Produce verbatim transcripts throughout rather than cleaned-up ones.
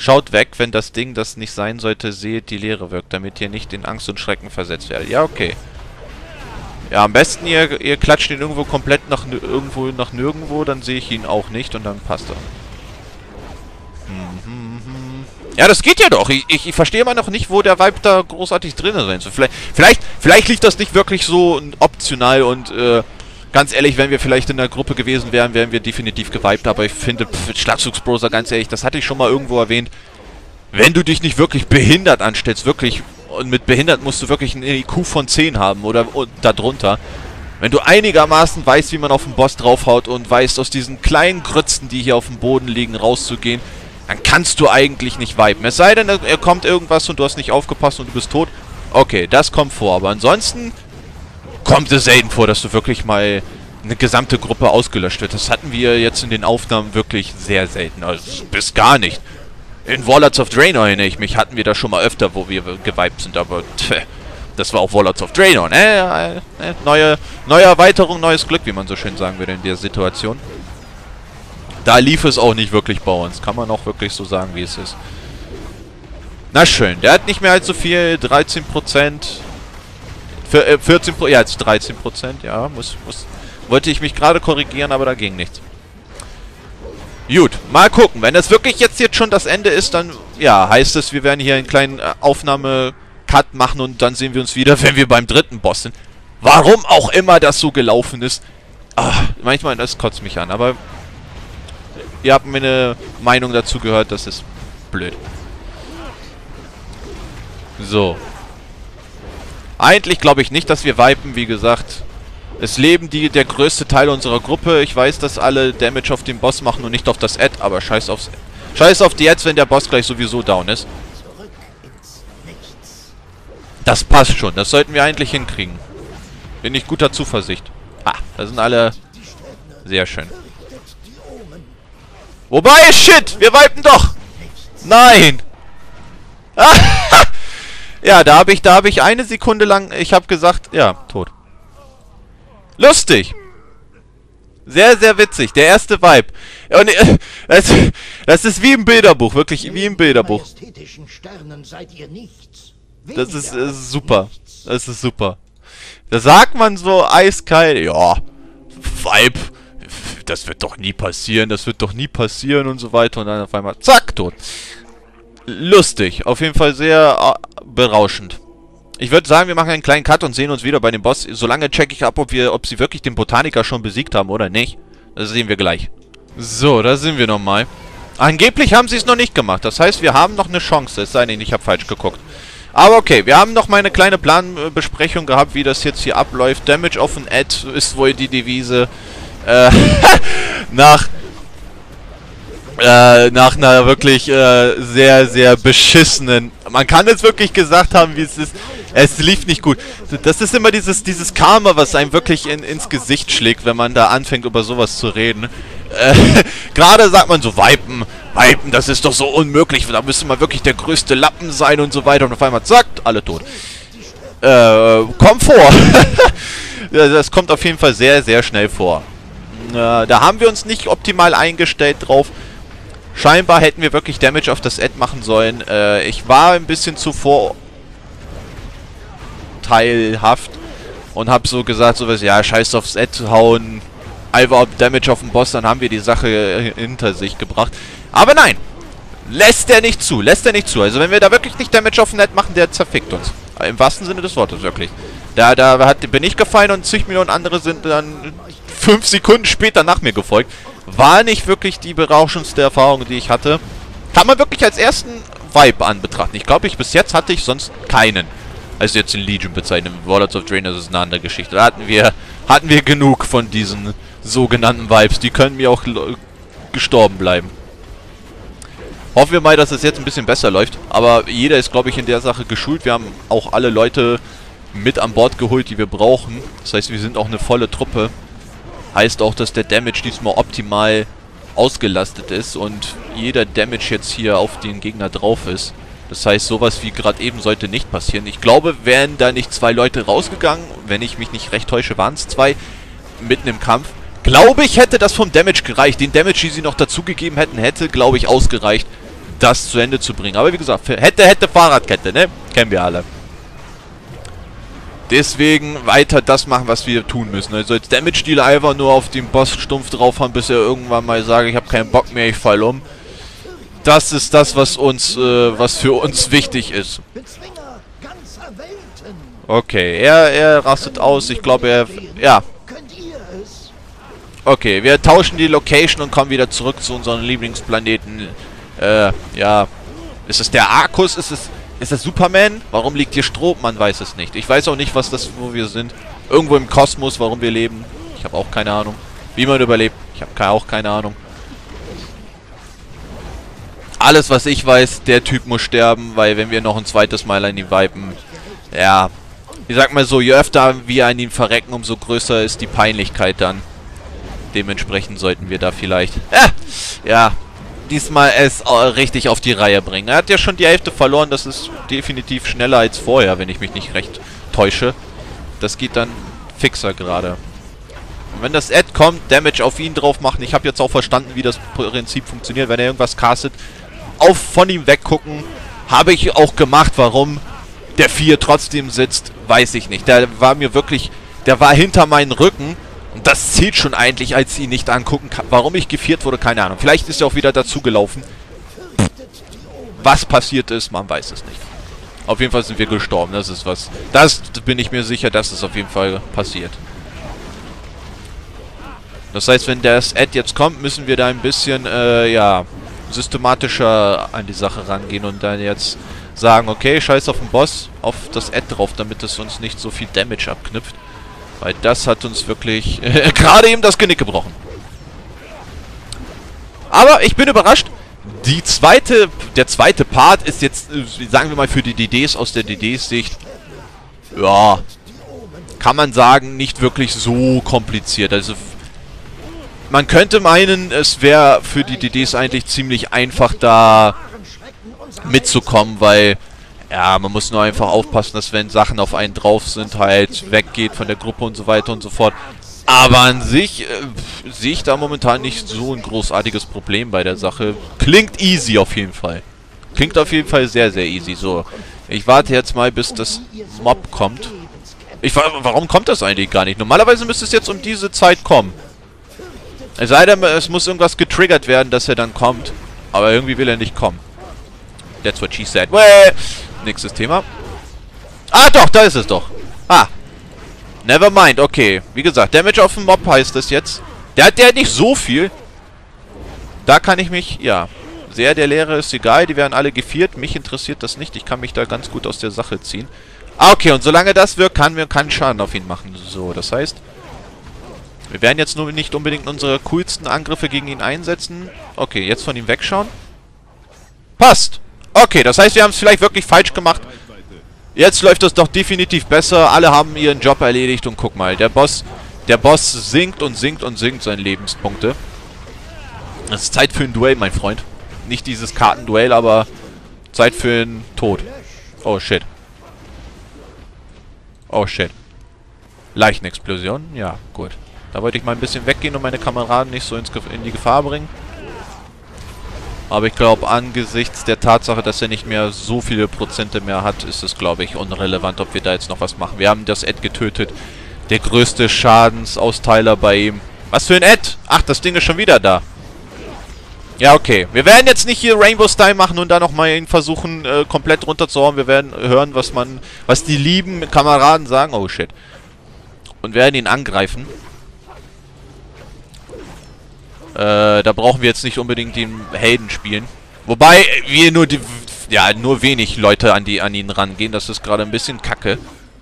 Schaut weg, wenn das Ding, das nicht sein sollte, seht, die Leere wirkt, damit ihr nicht in Angst und Schrecken versetzt werdet. Ja, okay. Ja, am besten ihr, ihr klatscht ihn irgendwo komplett nach irgendwo nach nirgendwo, dann sehe ich ihn auch nicht und dann passt er. Mhm. Ja, das geht ja doch. Ich, ich, ich verstehe immer noch nicht, wo der Vibe da großartig drin sein soll. Vielleicht, vielleicht, vielleicht liegt das nicht wirklich so optional und äh, ganz ehrlich, wenn wir vielleicht in der Gruppe gewesen wären, wären wir definitiv gewiped, aber ich finde, pff, Schlagzugsbrowser, ganz ehrlich, das hatte ich schon mal irgendwo erwähnt. Wenn du dich nicht wirklich behindert anstellst, wirklich, und mit behindert musst du wirklich einen I Q von zehn haben oder darunter. Wenn du einigermaßen weißt, wie man auf den Boss draufhaut und weißt, aus diesen kleinen Grützen, die hier auf dem Boden liegen, rauszugehen, dann kannst du eigentlich nicht viben. Es sei denn, er kommt irgendwas und du hast nicht aufgepasst und du bist tot. Okay, das kommt vor, aber ansonsten kommt es selten vor, dass du wirklich mal eine gesamte Gruppe ausgelöscht wird. Das hatten wir jetzt in den Aufnahmen wirklich sehr selten, also bis gar nicht. In Warlords of Draenor erinnere ich mich, hatten wir das schon mal öfter, wo wir gewiped sind, aber tch, das war auch Warlords of Draenor, ne? Äh, äh, neue, neue Erweiterung, neues Glück, wie man so schön sagen würde in der Situation. Da lief es auch nicht wirklich bei uns, kann man auch wirklich so sagen, wie es ist. Na schön, der hat nicht mehr allzu viel, dreizehn Prozent, vierzehn Prozent, ja, jetzt dreizehn Prozent, ja, muss, muss, wollte ich mich gerade korrigieren, aber da ging nichts. Gut, mal gucken. Wenn das wirklich jetzt, jetzt schon das Ende ist, dann, ja, heißt es, wir werden hier einen kleinen äh, Aufnahme-Cut machen und dann sehen wir uns wieder, wenn wir beim dritten Boss sind. Warum auch immer das so gelaufen ist. Ach, manchmal, das kotzt mich an, aber ihr habt meine Meinung dazu gehört, das ist blöd. So. Eigentlich glaube ich nicht, dass wir vipen, wie gesagt. Es leben die, der größte Teil unserer Gruppe. Ich weiß, dass alle Damage auf den Boss machen und nicht auf das Ad, aber scheiß aufs... Scheiß auf die Ads, wenn der Boss gleich sowieso down ist. Das passt schon. Das sollten wir eigentlich hinkriegen. Bin ich guter Zuversicht. Ha, da sind alle... Sehr schön. Wobei, shit! Wir vipen doch! Nein! Ja, da habe ich, da habe ich eine Sekunde lang... Ich habe gesagt... Ja, tot. Lustig. Sehr, sehr witzig. Der erste Vibe. Und, äh, das, das ist wie im Bilderbuch. Wirklich wie im Bilderbuch. Das ist äh, super. Das ist super. Da sagt man so eiskalt. Ja, Vibe. Das wird doch nie passieren. Das wird doch nie passieren und so weiter. Und dann auf einmal zack, tot. Lustig. Auf jeden Fall sehr äh, berauschend. Ich würde sagen, wir machen einen kleinen Cut und sehen uns wieder bei dem Boss. Solange checke ich ab, ob wir, ob sie wirklich den Botaniker schon besiegt haben oder nicht. Das sehen wir gleich. So, da sind wir nochmal. Angeblich haben sie es noch nicht gemacht. Das heißt, wir haben noch eine Chance. Es sei denn, ich habe falsch geguckt. Aber okay, wir haben noch mal eine kleine Planbesprechung gehabt, wie das jetzt hier abläuft. Damage auf ein Ad ist wohl die Devise. Äh, nach... Äh, nach einer wirklich äh, sehr, sehr beschissenen... Man kann es wirklich gesagt haben, wie es ist. Es lief nicht gut. Das ist immer dieses dieses Karma, was einem wirklich in, ins Gesicht schlägt, wenn man da anfängt, über sowas zu reden. Äh, gerade sagt man so, Vipen, Vipen, das ist doch so unmöglich. Da müsste man wirklich der größte Lappen sein und so weiter. Und auf einmal, zack, alle tot. Äh, kommt vor. Das kommt auf jeden Fall sehr, sehr schnell vor. Äh, da haben wir uns nicht optimal eingestellt drauf. Scheinbar hätten wir wirklich Damage auf das Ad machen sollen. Äh, ich war ein bisschen zu vorteilhaft und habe so gesagt, sowas, ja, scheiß aufs Ad hauen, einfach Damage auf den Boss, dann haben wir die Sache hinter sich gebracht. Aber nein, lässt er nicht zu, lässt er nicht zu. Also wenn wir da wirklich nicht Damage auf den Ad machen, der zerfickt uns. Im wahrsten Sinne des Wortes, wirklich. Da, da hat, bin ich gefallen und zig Millionen andere sind dann fünf Sekunden später nach mir gefolgt. War nicht wirklich die berauschendste Erfahrung, die ich hatte. Kann man wirklich als ersten Vibe anbetrachten. Ich glaube, ich bis jetzt hatte ich sonst keinen. Also jetzt in Legion bezeichnen. Warlords of Draenor, das ist eine andere Geschichte. Da hatten wir, hatten wir genug von diesen sogenannten Vibes. Die können mir auch gestorben bleiben. Hoffen wir mal, dass es jetzt ein bisschen besser läuft. Aber jeder ist, glaube ich, in der Sache geschult. Wir haben auch alle Leute mit an Bord geholt, die wir brauchen. Das heißt, wir sind auch eine volle Truppe. Heißt auch, dass der Damage diesmal optimal ausgelastet ist und jeder Damage jetzt hier auf den Gegner drauf ist. Das heißt, sowas wie gerade eben sollte nicht passieren. Ich glaube, wären da nicht zwei Leute rausgegangen, wenn ich mich nicht recht täusche, waren es zwei, mitten im Kampf. Glaube ich, hätte das vom Damage gereicht. Den Damage, den sie noch dazugegeben hätten, hätte, glaube ich, ausgereicht, das zu Ende zu bringen. Aber wie gesagt, hätte, hätte Fahrradkette, ne? Kennen wir alle. Deswegen weiter das machen, was wir tun müssen. Also jetzt Damage-Deal einfach nur auf den Boss stumpf draufhauen, bis er irgendwann mal sagt, ich habe keinen Bock mehr, ich fall um. Das ist das, was uns, äh, was für uns wichtig ist. Okay, er, er rastet aus. Ich glaube, er... Ja. Okay, wir tauschen die Location und kommen wieder zurück zu unserem Lieblingsplaneten. Äh, ja. Ist es der Arkus? Ist es... Ist das Superman? Warum liegt hier Stroh? Man weiß es nicht. Ich weiß auch nicht, was das, wo wir sind. Irgendwo im Kosmos, warum wir leben. Ich habe auch keine Ahnung. Wie man überlebt. Ich habe auch keine Ahnung. Alles, was ich weiß, der Typ muss sterben, weil wenn wir noch ein zweites Mal an ihn viben, ja, ich sag mal so, je öfter wir an ihn verrecken, umso größer ist die Peinlichkeit dann. Dementsprechend sollten wir da vielleicht, äh, ja, diesmal es äh, richtig auf die Reihe bringen. Er hat ja schon die Hälfte verloren, das ist definitiv schneller als vorher, wenn ich mich nicht recht täusche. Das geht dann fixer gerade. Und wenn das Ad kommt, Damage auf ihn drauf machen. Ich habe jetzt auch verstanden, wie das Prinzip funktioniert. Wenn er irgendwas castet, auf von ihm weggucken. Habe ich auch gemacht. Warum der vier trotzdem sitzt, weiß ich nicht. Der war mir wirklich, der war hinter meinen Rücken. Und das zählt schon eigentlich, als ich ihn nicht angucken kann. Warum ich geviert wurde, keine Ahnung. Vielleicht ist er auch wieder dazugelaufen. Was passiert ist, man weiß es nicht. Auf jeden Fall sind wir gestorben. Das ist was. Das bin ich mir sicher, dass es auf jeden Fall passiert. Das heißt, wenn das Ad jetzt kommt, müssen wir da ein bisschen, äh, ja, systematischer an die Sache rangehen und dann jetzt sagen, okay, scheiß auf den Boss, auf das Ad drauf, damit es uns nicht so viel Damage abknüpft. Weil das hat uns wirklich äh, gerade eben das Genick gebrochen. Aber ich bin überrascht. Die zweite, der zweite Part ist jetzt, äh, sagen wir mal für die D Ds aus der D Ds-Sicht, ja, kann man sagen, nicht wirklich so kompliziert. Also man könnte meinen, es wäre für die D Ds eigentlich ziemlich einfach da mitzukommen, weil ja, man muss nur einfach aufpassen, dass wenn Sachen auf einen drauf sind, halt weggeht von der Gruppe und so weiter und so fort. Aber an sich äh, sehe ich da momentan nicht so ein großartiges Problem bei der Sache. Klingt easy auf jeden Fall. Klingt auf jeden Fall sehr, sehr easy. So, ich warte jetzt mal, bis das Mob kommt. Ich, warum kommt das eigentlich gar nicht? Normalerweise müsste es jetzt um diese Zeit kommen. Es sei denn, es muss irgendwas getriggert werden, dass er dann kommt. Aber irgendwie will er nicht kommen. That's what she said. Well, nächstes Thema. Ah, doch, da ist es doch. Ah. Never mind, okay. Wie gesagt, Damage auf den Mob heißt das jetzt. Der hat der nicht so viel. Da kann ich mich, ja. Sehr der Lehre ist egal, die werden alle geviert. Mich interessiert das nicht. Ich kann mich da ganz gut aus der Sache ziehen. Ah, okay, und solange das wirkt, kann wir keinen Schaden auf ihn machen. So, das heißt, wir werden jetzt nur nicht unbedingt unsere coolsten Angriffe gegen ihn einsetzen. Okay, jetzt von ihm wegschauen. Passt. Okay, das heißt, wir haben es vielleicht wirklich falsch gemacht. Jetzt läuft es doch definitiv besser. Alle haben ihren Job erledigt und guck mal, der Boss, der Boss sinkt und sinkt und sinkt seine Lebenspunkte. Es ist Zeit für ein Duell, mein Freund. Nicht dieses Kartenduell, aber Zeit für einen Tod. Oh, shit. Oh, shit. Leichenexplosion? Ja, gut. Da wollte ich mal ein bisschen weggehen und meine Kameraden nicht so ins Ge in die Gefahr bringen. Aber ich glaube, angesichts der Tatsache, dass er nicht mehr so viele Prozente mehr hat, ist es, glaube ich, unrelevant, ob wir da jetzt noch was machen. Wir haben das Ad getötet. Der größte Schadensausteiler bei ihm. Was für ein Ad? Ach, das Ding ist schon wieder da. Ja, okay. Wir werden jetzt nicht hier Rainbow Style machen und da nochmal ihn versuchen, äh, komplett runterzuhauen. Wir werden hören, was man, was die lieben Kameraden sagen. Oh, shit. Und werden ihn angreifen. Äh, da brauchen wir jetzt nicht unbedingt den Helden spielen. Wobei wir nur die, ja, nur wenig Leute an die an ihn rangehen. Das ist gerade ein bisschen kacke.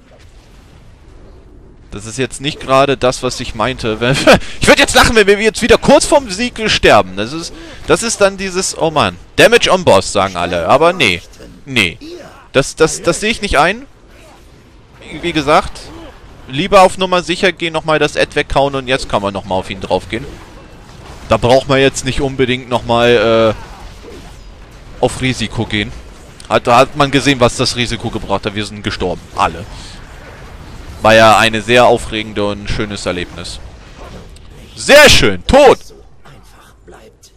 Das ist jetzt nicht gerade das, was ich meinte. Ich würde jetzt lachen, wenn wir jetzt wieder kurz vorm Sieg sterben. Das ist, das ist dann dieses, oh Mann. Damage on Boss, sagen alle. Aber nee. Nee. Das, das, das sehe ich nicht ein. Wie gesagt, lieber auf Nummer sicher gehen, nochmal das Ad weghauen und jetzt kann man nochmal auf ihn draufgehen. Da braucht man jetzt nicht unbedingt nochmal äh, auf Risiko gehen. Hat, da hat man gesehen, was das Risiko gebracht hat. Wir sind gestorben. Alle. War ja eine sehr aufregende und schönes Erlebnis. Sehr schön. Tot.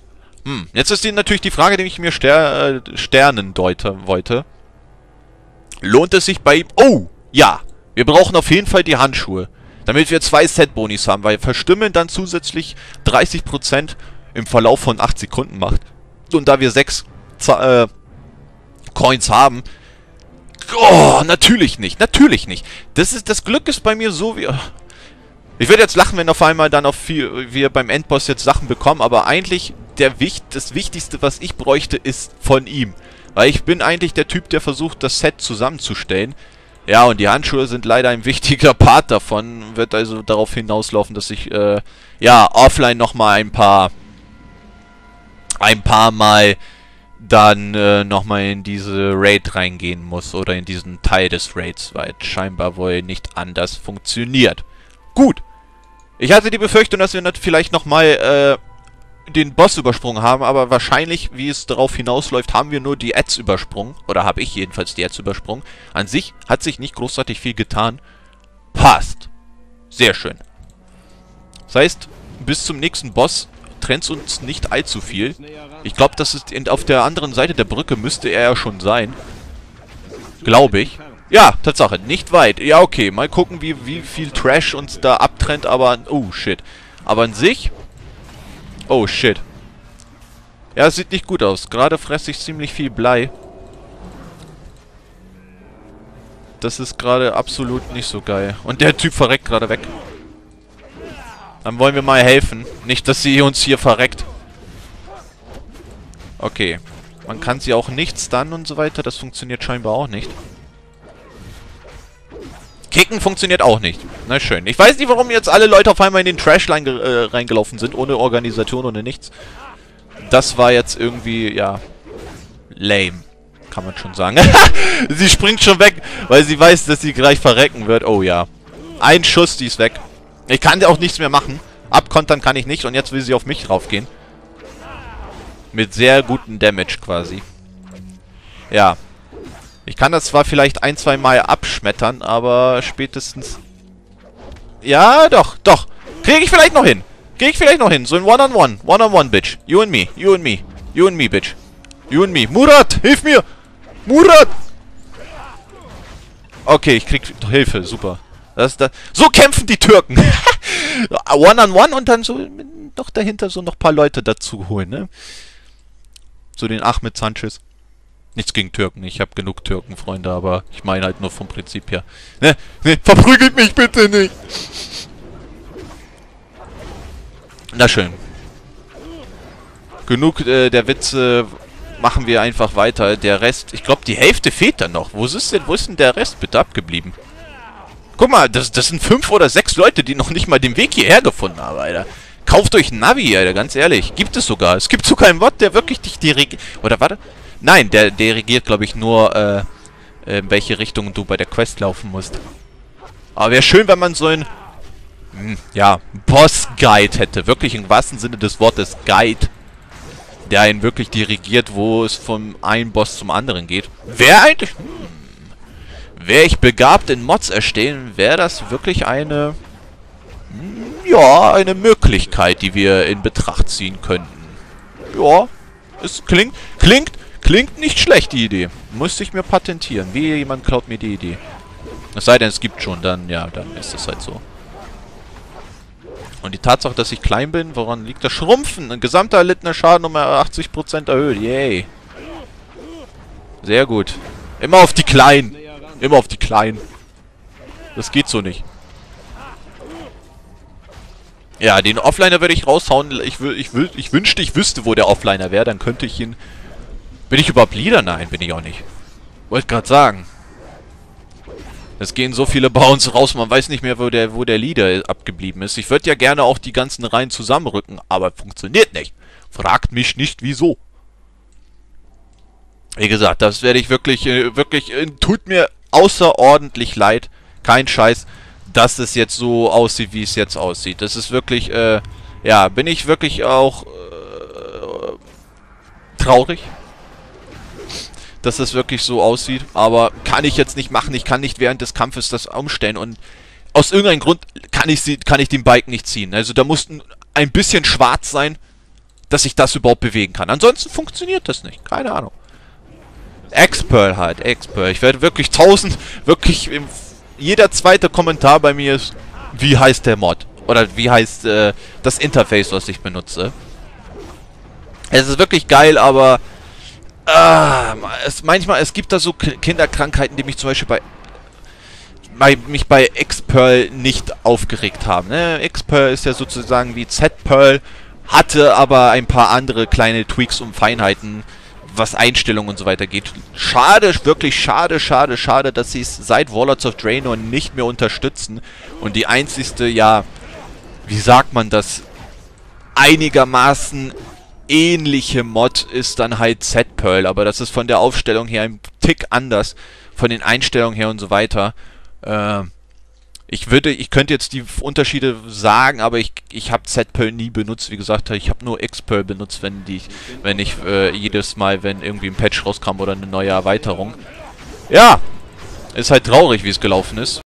Hm, jetzt ist die, natürlich die Frage, die ich mir ster äh, Sternen deuten wollte. Lohnt es sich bei ihm... Oh, ja. Wir brauchen auf jeden Fall die Handschuhe. Damit wir zwei Set-Bonis haben, weil Verstümmeln dann zusätzlich dreißig Prozent im Verlauf von acht Sekunden macht. Und da wir sechs äh, Coins haben... Oh, natürlich nicht. Natürlich nicht. Das ist, das Glück ist bei mir so wie... Ich würde jetzt lachen, wenn auf einmal dann auf viel, wir beim Endboss jetzt Sachen bekommen, aber eigentlich der Wicht, das Wichtigste, was ich bräuchte, ist von ihm. Weil ich bin eigentlich der Typ, der versucht, das Set zusammenzustellen. Ja, und die Handschuhe sind leider ein wichtiger Part davon. Wird also darauf hinauslaufen, dass ich, äh, ja, offline nochmal ein paar, ein paar Mal dann äh, nochmal in diese Raid reingehen muss. Oder in diesen Teil des Raids, weil es scheinbar wohl nicht anders funktioniert. Gut. Ich hatte die Befürchtung, dass wir vielleicht nochmal äh, den Boss übersprungen haben, aber wahrscheinlich, wie es darauf hinausläuft, haben wir nur die Ads übersprungen. Oder habe ich jedenfalls die Ads übersprungen. An sich hat sich nicht großartig viel getan. Passt. Sehr schön. Das heißt, bis zum nächsten Boss trennt uns nicht allzu viel. Ich glaube, das ist in, auf der anderen Seite der Brücke müsste er ja schon sein. Glaube ich. Ja, Tatsache, nicht weit. Ja, okay, mal gucken, wie, wie viel Trash uns da abtrennt, aber... Oh, shit. Aber an sich... Oh, shit. Ja, es sieht nicht gut aus. Gerade fresse ich ziemlich viel Blei. Das ist gerade absolut nicht so geil. Und der Typ verreckt gerade weg. Dann wollen wir mal helfen. Nicht, dass sie uns hier verreckt. Okay. Man kann sie auch nicht stunnen und so weiter. Das funktioniert scheinbar auch nicht. Kicken funktioniert auch nicht. Na schön. Ich weiß nicht, warum jetzt alle Leute auf einmal in den Trashline äh, reingelaufen sind. Ohne Organisation, ohne nichts. Das war jetzt irgendwie, ja... lame. Kann man schon sagen. Sie springt schon weg, weil sie weiß, dass sie gleich verrecken wird. Oh ja. Ein Schuss, die ist weg. Ich kann auch nichts mehr machen. Abkontern kann ich nicht. Und jetzt will sie auf mich raufgehen. Mit sehr gutem Damage quasi. Ja. Ich kann das zwar vielleicht ein, zwei Mal abschmettern, aber spätestens... Ja, doch, doch. Kriege ich vielleicht noch hin. Kriege ich vielleicht noch hin. So ein One-on-One. One-on-One, Bitch. You and me. You and me. You and me, Bitch. You and me. Murat, hilf mir! Murat! Okay, ich krieg Hilfe. Super. Das, das, so kämpfen die Türken. One-on-one und dann so noch dahinter so noch ein paar Leute dazu holen, ne? So den Ahmed Sanchez. Nichts gegen Türken. Ich habe genug Türkenfreunde, aber ich meine halt nur vom Prinzip her. Ne, ne, verprügelt mich bitte nicht. Na schön. Genug äh, der Witze, machen wir einfach weiter. Der Rest, ich glaube, die Hälfte fehlt dann noch. Wo ist denn, wo ist denn der Rest bitte abgeblieben? Guck mal, das, das sind fünf oder sechs Leute, die noch nicht mal den Weg hierher gefunden haben, Alter. Kauft euch ein Navi, Alter, ganz ehrlich. Gibt es sogar. Es gibt sogar einen Mod, der wirklich dich dirigiert. Oder warte. Nein, der dirigiert, glaube ich, nur, äh, in welche Richtung du bei der Quest laufen musst. Aber wäre schön, wenn man so ein, mh, ja, Boss-Guide hätte. Wirklich im wahrsten Sinne des Wortes Guide. Der einen wirklich dirigiert, wo es vom einen Boss zum anderen geht. Wäre eigentlich... Hm, wäre ich begabt in Mods erstellen, wäre das wirklich eine... Hm, ja, eine Möglichkeit, die wir in Betracht ziehen könnten. Ja, es klingt... Klingt... Klingt nicht schlecht, die Idee. Müsste ich mir patentieren. Wie jemand klaut mir die Idee. Es sei denn, es gibt schon, dann, ja, dann ist es halt so. Und die Tatsache, dass ich klein bin, woran liegt das? Schrumpfen! Ein gesamter erlittener Schaden um achtzig Prozent erhöht. Yay. Sehr gut. Immer auf die Kleinen. Immer auf die Kleinen. Das geht so nicht. Ja, den Offliner würde ich raushauen. Ich, ich, ich wünschte, ich wüsste, wo der Offliner wäre. Dann könnte ich ihn... Bin ich überhaupt Leader? Nein, bin ich auch nicht. Wollte gerade sagen. Es gehen so viele bei uns raus, man weiß nicht mehr, wo der, wo der Leader abgeblieben ist. Ich würde ja gerne auch die ganzen Reihen zusammenrücken, aber funktioniert nicht. Fragt mich nicht, wieso. Wie gesagt, das werde ich wirklich, äh, wirklich, äh, tut mir außerordentlich leid. Kein Scheiß, dass es jetzt so aussieht, wie es jetzt aussieht. Das ist wirklich, äh, ja, bin ich wirklich auch äh, traurig, dass es wirklich so aussieht, aber kann ich jetzt nicht machen. Ich kann nicht während des Kampfes das umstellen und aus irgendeinem Grund kann ich sie, kann ich den Balken nicht ziehen. Also da muss ein bisschen schwarz sein, dass ich das überhaupt bewegen kann. Ansonsten funktioniert das nicht. Keine Ahnung. X-Pearl halt, X-Pearl. Ich werde wirklich tausend, wirklich, im, jeder zweite Kommentar bei mir ist, wie heißt der Mod? Oder wie heißt äh, das Interface, was ich benutze? Es ist wirklich geil, aber äh, es, manchmal, es gibt da so Kinderkrankheiten, die mich zum Beispiel bei, bei mich bei X-Pearl nicht aufgeregt haben. Ne? X-Pearl ist ja sozusagen wie Z-Pearl, hatte aber ein paar andere kleine Tweaks und Feinheiten, was Einstellungen und so weiter geht. Schade, wirklich schade, schade, schade, dass sie es seit Warlords of Draenor nicht mehr unterstützen. Und die einzigste, ja, wie sagt man das, einigermaßen ähnliche Mod ist dann halt Z-Pearl. Aber das ist von der Aufstellung her ein Tick anders, von den Einstellungen her und so weiter. Äh, ich würde, ich könnte jetzt die Unterschiede sagen, aber ich, ich habe Z-Pearl nie benutzt. Wie gesagt, ich habe nur X-Pearl benutzt, wenn die, wenn ich äh, jedes Mal, wenn irgendwie ein Patch rauskam oder eine neue Erweiterung. Ja, ist halt traurig, wie es gelaufen ist.